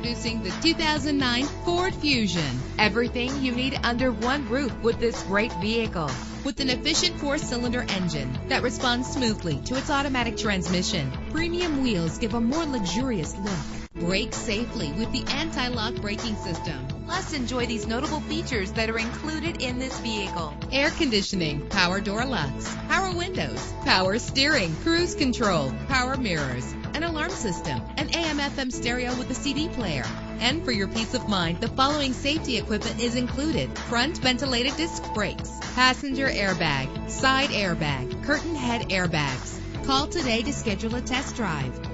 Introducing the 2009 Ford Fusion. Everything you need under one roof with this great vehicle. With an efficient 4-cylinder engine that responds smoothly to its automatic transmission, premium wheels give a more luxurious look. Brake safely with the anti-lock braking system. Plus, enjoy these notable features that are included in this vehicle: air conditioning, power door locks, power windows, power steering, cruise control, power mirrors, an alarm system, an AM/FM stereo with a CD player. And for your peace of mind, the following safety equipment is included: front ventilated disc brakes, passenger airbag, side airbag, curtain head airbags. Call today to schedule a test drive.